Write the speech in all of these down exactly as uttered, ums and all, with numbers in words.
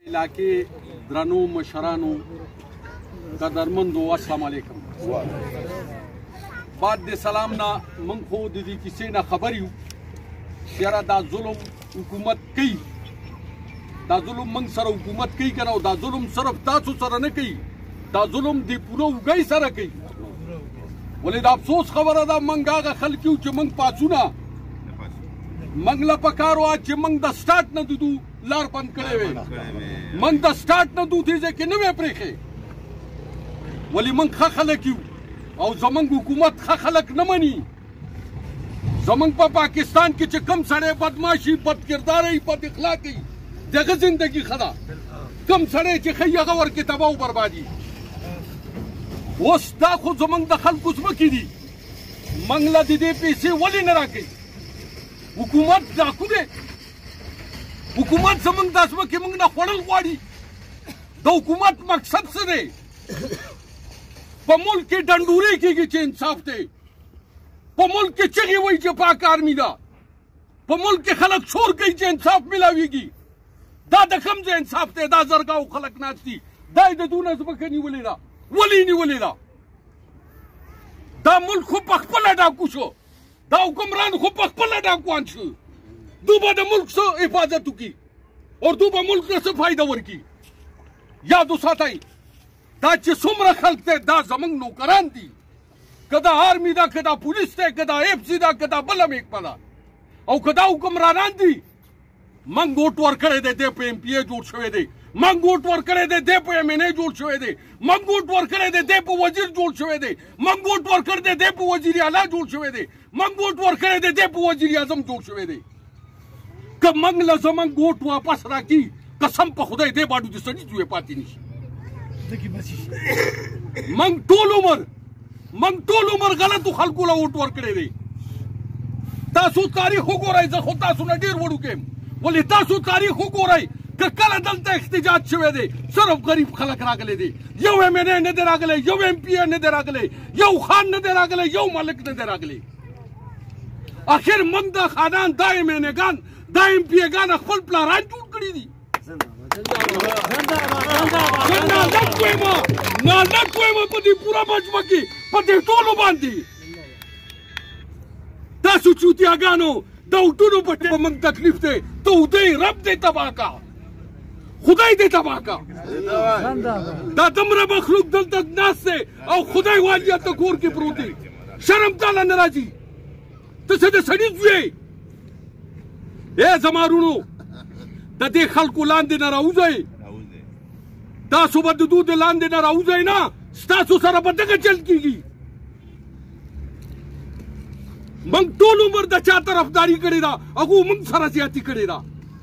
علاقې درنو مشرانو قدرمندو السلام علیکم. بعد د سلام نه موږ خو د دې کیسې نه خبر یو چې یاره دا ظلم حکومت کوي، دا ظلم موږ سره حکومت کوي که نه، او دا ظلم صرف تاسو سره نه کوي، دا ظلم د پوره اوږۍ سره کوي. ولې د افسوس خبره ده موږ هغه خلک یو چې موږ پاڅونه موږ له پکار وه چې موږ د سټارټ نه دودو لار بند کړی وی، موږ د سټارټ نه دو دې ځای کې نه وی پرېښې. ولې موږ ښه خلک یو او زمونږ حکومت ښه خلک نه مني. زمونږ په پاکستان کې چې کم سړی بدماشي، بد کرداره وي، بد اخلاقه وي، دغه زندګي ښه ده. کم سړی چې ښه هغه ورکې تباه او بربادي. اوس دا خو زمونږ د خلکو ځمکې دي، موږ له د دې پیسې ولې نه راکوي؟ حکومت ډاکو دی. حکومت زمونږ دا ځمکې موږ نه خوړل غواړي. د حکومت مقصد څه دی؟ په ملک کې ډنډورې کېږي چې انصاف دی، په ملک کې چغې وایي چې پاک آرمي ده، په ملک کې خلک شور کوي چې انصاف میلاویږي. دا د کوم ځای انصاف دی؟ دا زرګاو خلک ناست دي، دا یې د دونه ځمکه نیولې ده. ولې نیولې ده؟ دا ملک خو په خپله ډاکو شو، دا حکمران خو په خپله ډاکوان شو. دو به د ملک څه حفاظت وکړي او دو به ملک له څه فایده ورکړي؟ یاد وساتئ دا چې څومره خلک دی دا زموږ نوکران دي، که دا آرمي ده، که دا پولیس دی، که دا ایف سی ده، که دا بله محکمه ده، او که دا حکمرانان دي. موږ ووټ ورکړی دی، دی په ایم پي ای جوړ شوی دی. موږ ووټ ورکړی دی، دی په ایم این ای جوړ شوی دی. موږ ووټ ورکړی دی، دی په وزیر جوړ شوی دی. موږ ووټ ورکړی دی، دی په وزیر اعلی جوړ شوی دی. موږ ووټ ورکړی دی، دی په وزیر اعظم جوړ شوی دی. که موږ له زموږ ووټ واپس راکړي، قسم په خدای دی باندې د سړي جوی پاتې نه شي. موږ ټول عمر موږ ټول عمر غلطو خلکو له ووټ ورکړی دی. تاسو تاریخ وګورئ، زه خو تاسو نه ډېر وړوکی یم، ولې تاسو تاریخ وګورئ که کله دلته احتجاج شوی دی صرف غریب خلک راغلی دی. یو ایم این ای نه دی راغلی، یو ایم پي ای نه دی راغلی، یو خان نه دی راغلی، یو ملک نه دی راغلی. اخر موږ دا خانان، دا ایم این ایګان، دا ایم پي ایګان خپل پلاران جوړ کړي دي. نالک وایم نالک وایم په دې پوره مجمع کې، په دې ټولو باندې. تاسو چوتیاګانو د اوټونو په موږ تکلیف دی، ته خدای رب دې تباه کا، خدای دې تباه کا. دا دومره مخلوق دلته ناست دی او خدای والی ته کور کې پروت دی. شرم تاله نه راځي؟ ته څه د سړي زوی یې؟ ای زما وروڼو، د دې خلکو لاندې نه راوځئ، تاسو به د دوی د لاندې نه راوځئ نه، ستاسو سره به دغه چل کېږي. موږ ټول عمر د چا طرفداري کړې ده، هغو موږ سره زیاتي کړې ده.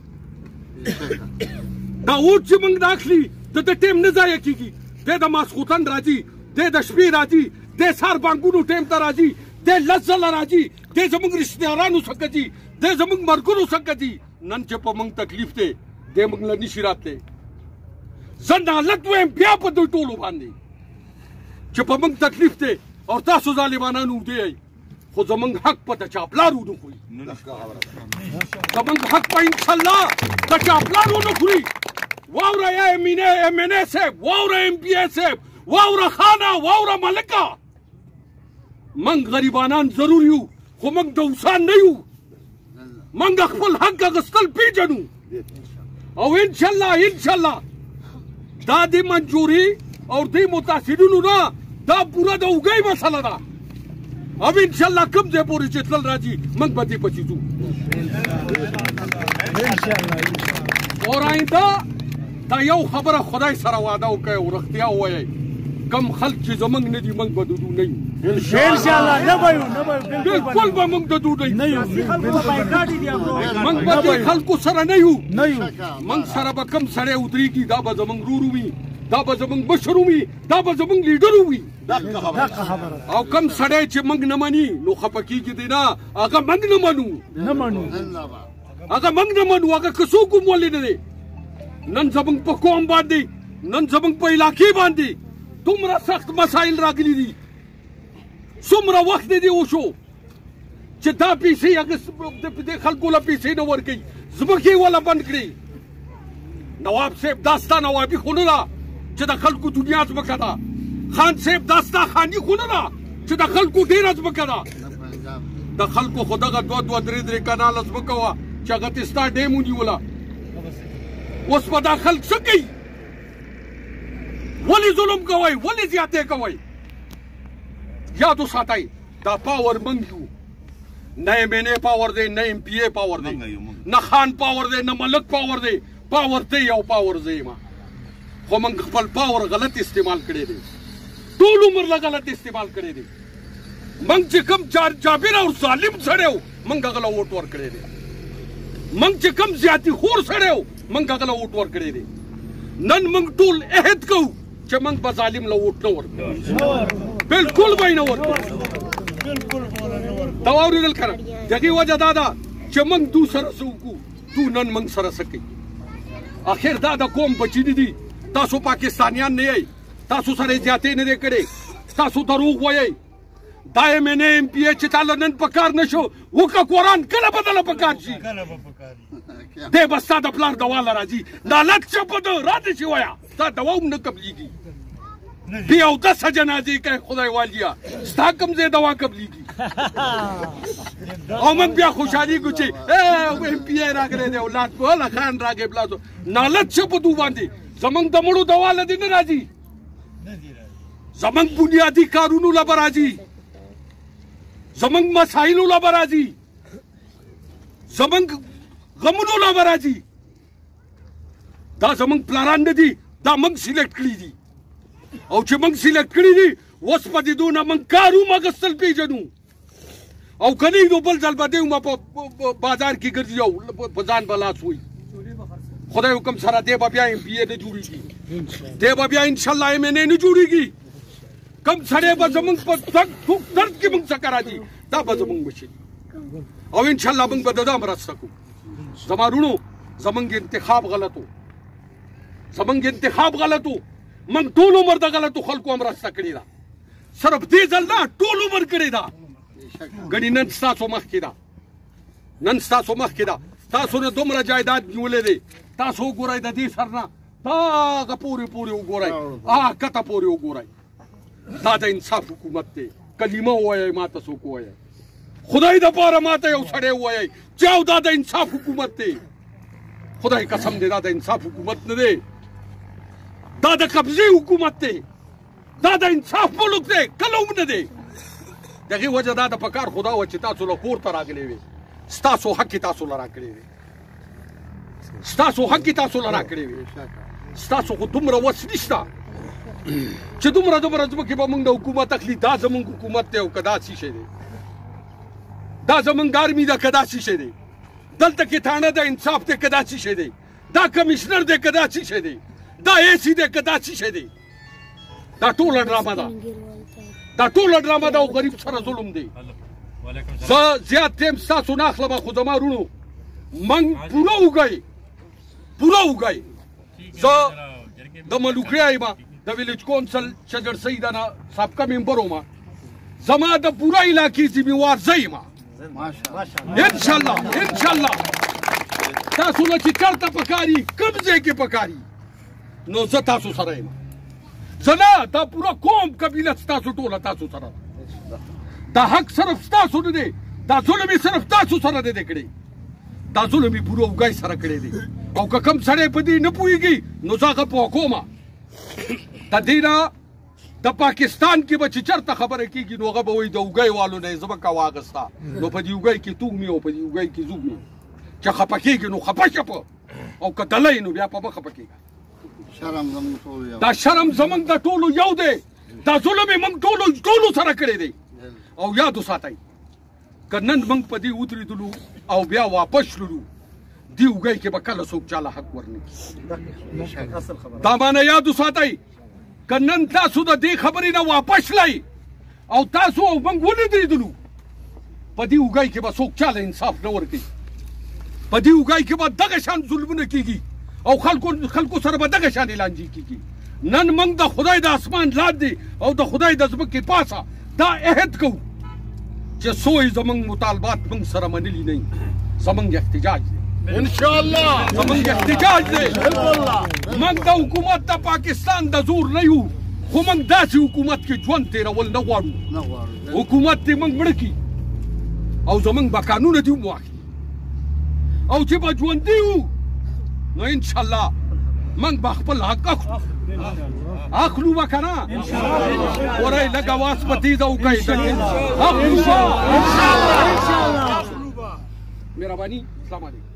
دا اوټ چې موږ اخلي د ده ټیم نه ضایع کېږي، دی د ماسخوتن راځي، دی د شپې راځي، دی سهار بانکونو ټیم ته راځي، دی لس ځله راځي، دی زموږ رشتهدارانو څخه ځي، دی زموږ مرګونو څخه ځي. نن چې په موږ تکلیف دی، دی موږ له نشي راتلی. زه نالت وایم بیا په دوی ټولو باندې چې په موږ تکلیف دی او تاسو ظالمانان اوږدې یئ، خو زموږ حق په د چاپلار ونه خوري. زموږ حق په انشاءالله د چاپلار ونه خوري. واوره یا ایم این ای صاحب، واوره ایم پي ای صاحب، واوره خانه، واوره ملکه، موږ غریبانان ضرور یو، خو موږ دوسان نه یو. موږ خپل حق اخیستل پیژنو او انشاءالله انشاءالله دا د منجوري او د متاثرینو نه دا پوره د اوږۍ مسله ده. او انشاءالله کوم ځای پورې چې تلل راځي موږ به دې پسې ځو. اور آینده دا یو خبره خدای سره وعده وکړئ او رښتیا ووایئ، کم خلک چې زموږ نه دي موږ به د دوی نه یو. انشاءالله نه به یو، نه به یو، بالکل به موږ د دوی نه یو. موږ به دې خلکو سره نه یو. موږ سره به کم سړی ودرېږي دا به زموږ ورور وي، دا به زموږ مشر وي، دا به زموږ لیډر وي. او کم سړی چې موږ نه مني نو خفه کېږي دی نه، هغه موږ نه منو، نه منو، هغه موږ نه منو، هغه که څوک هم ولې نه دی. نن زموږ په قوم باندې، نن زموږ په علاقې باندې دومره سخت مسایل راغلي دي، څومره وخت دې وشو چې دا پیسې هغه خلکو له پیسې نه ورکوي، ځمکې یې وله بند کړي. نواب صاحب دا ستا نوابي خو نه ده چې د خلکو دنیا ځمکه ده. خان صاحب دا ستا خاني خو نه ده چې د خلکو ډېره ځمکه ده. د خلکو خو دغه دوه دوه درې درې کناله ځمکه وه چې هغه تې ستا ډیم ونیوله. اوس به دا خلک څه کوي؟ ولې ظلم کوئ؟ ولې زیاتې کوئ؟ یاد وساتئ دا پاور موږ یو، نه ایم این اے پاور دی، نه ایم پی اے پاور دی، نه خان پاور دی، نه ملک پاور دی. پاور ته یو پاور زه یم، خو موږ خپل پاور غلط استعمال کړی دی، ټول عمر له غلط استعمال کړی دی. موږ چې کوم جابر او ظالم سړی و موږ هغه له ووټ ورکړی دی. موږ چې کوم زیاتي خور سړی و موږ هغه له ووټ ورکړی دی. نن موږ ټول عهد کوو چې موږ به ظالم له ووټ نه ورکړو، بلکل به یې نه ورکړو. دا واورېدل که نه؟ د هغې وجه دا ده چې موږ دو سره څه وکړو، دو نن موږ سره څه کوي. اخر دا د قوم بچي نه دي. تاسو پاکستانیان نه یئ، تاسو سره یې زیاتې نه دی کړې، تاسو دروغ وایئ. دا ایم این اے ایم پی اے چې تاله نن په کار نه شو، وکړه قرآن کله به دله په کار شي؟ دی به ستا د پلار دوا له راځي. نالت چپه ده راته شي وایه، ستا دوا هم نه قبلېږي. بې اودسه جنازې کوي خدای والیا، ستا کوم ځای دوا قبلېږي؟ او موږ بیا خوشحالېږو چې ایم پی اے راغلی دی او لاس بهله خان راغی بلاسو. نالت څه په دو باندې زموږ د مړو دوا له دې نه راځي، زموږ بنیادي کارونو له به راځي، زموږ مسایلو له به راځي، زموږ غمونو له به راځي. دا زموږ پلاران نه دي، دا موږ سلیکټ کړي دي. او چې موږ سلیکټ کړي دي اوس په دې دونه موږ کار هم اخیستل پېژنو. او که نه نو بل ځل به دی هم په بازار کې ګرځي او په ځان به لاس وایي. خدای حکم سره دی به بیا ایم پی اے نه جوړېږي، دی به بیا انشاءالله ایم این اے نه جوړېږي. کم سړی به زموږ په ټوک درد کې موږ څه راځي دا به زموږ بچي او انشاءالله موږ به د دا مرسته کوو. زما وروڼو زموږ انتخاب غلط و، زموږ انتخاب غلط و. موږ ټول عمر د غلطو خلکو هم مرسته کړې ده، صرف دې ځل نه ټول عمر کړې ده. ګنې نن ستاسو مخکې ده، نن ستاسو مخکې ده. تاسو نه دومره جایداد نیولی دی، تاسو وګورئ د دې سر نه دغه پورې پورې وګورئ، هغه کته پورې وګورئ. دا د انصاف حکومت دی. کلمه ووایئ ماته څوک ووایئ، خدای دپاره ماته یو سړی ووایئ چې او دا د انصاف حکومت دی. خدای قسم دی دا د انصاف حکومت نه دی، دا د قبضې حکومت دی، دا د انصاف ملک دی، کله هم نه دی. د هغې وجه دا د پکار خدا وه چې تاسو له کور ته راغلی وې، ستاسو حق یې تاسو له راکړی وې، ستاسو حق یې تاسو له راکړی وې. ستاسو خو دومره وس نشته چې دومره دومره ځمکې به موږ د حکومت اخلي. دا زموږ حکومت دی او که دا څه شی دی، دا زموږ ارمي ده که دا څه شی دی، دلته کې تاڼه ده انصاف دی که دا څه شی دی، دا کمیشنر دی که دا څه شی دی، دا اے سی دی که دا څه شی دی. دا ټوله ډرامه ده، دا ټوله ډرامه ده او غریب سره ظلم دی. زه زیات ټیم ستاسو نه اخلم، خو زما وروڼو موږ پوره وږی پوره وږی. زه د ملوکړیا یم، د ویلیج کونسل شجرسۍ د نه سابقه ممبر وم. زما د پوره علاقې ذمېوار زه یم انشاءالله. انشاءالله تاسو نه چې چېرته پکاري کوم ځای کې پکاري نو زه تاسو سره یم. زه نه، دا پوره قوم قبیله ستاسو ټوله تاسو سره ده. دا حق صرف ستاسو نه دی، دا ظلم یې صرف تاسو سره دی کړی، دا ظلم یې پوره وږی سره کړی دی. او که کوم سړی په دې نه پوهېږي نو زه هغه پوه کومه. د دې نه د پاکستان کې به چې چېرته خبره کېږي نو هغه به وایي د وږی والو نه یې ځمکه واخېسته، نو په دې وږی کې توږمي او په دې وږی کې زوږمي. چې خفه کېږي نو خفه شه په، او که دلی نو بیا په مه خفه کېږه. دا شرم زموږ د ټولو یو دی، دا ظلم یې موږ ټولو ټولو سره کړی دی. او یاد وساتئ که نن موږ په دې ودرېدلو او بیا واپس شللو، دې وږی کې به کله څوک چاله حق ورنه کړي. دا معنی یاد وساتئ که نن تاسو د دې خبرې نه واپس شلئ او تاسو او موږ ونه درېدلو، په دې وږی کې به څوک چاله انصاف نه ورکوي. په دې وږی کې به دغه شان ظلمونه کېږي او خلکو خلکو سره به دغه شان لانجې کېږي. نن موږ د خدای د اسمان لاندې او د خدای د ځمکې پاسه دا عهد کوو چې څو یې زموږ مطالبات موږ سره منلي نه وي، زموږ احتجاج دی. ان شاء الله زمونږ احتجاج دی موږ د حکومت د پاکستان د زور نه یو خو موږ داسې حکومت کې ژوند تېرول نه غواړو حکومت دې موږ مړه کړي او زمونږ به قانونه دې وواخلي او چې به ژوندي یو نو انشاءالله موږ به خپل حق اخلو اخلو به که نه ورئ لږ اواز په تیزه وکئ اخلو به مهرباني السلام علیکم